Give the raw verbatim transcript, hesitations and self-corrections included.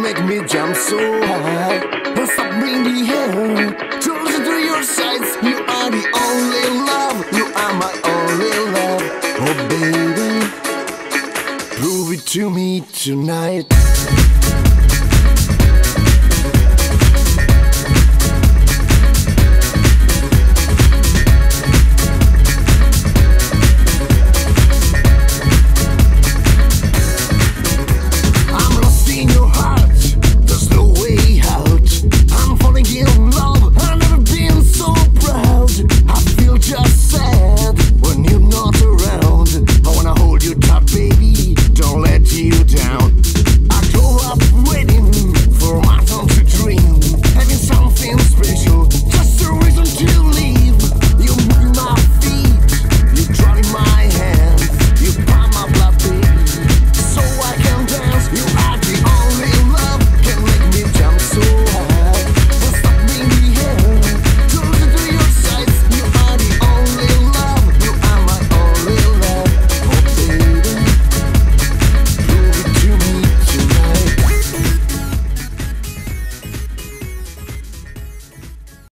make me jump so high. What's up in the air? Closer to your sides. You are the only love. You are my only love. Oh baby, prove it to me tonight.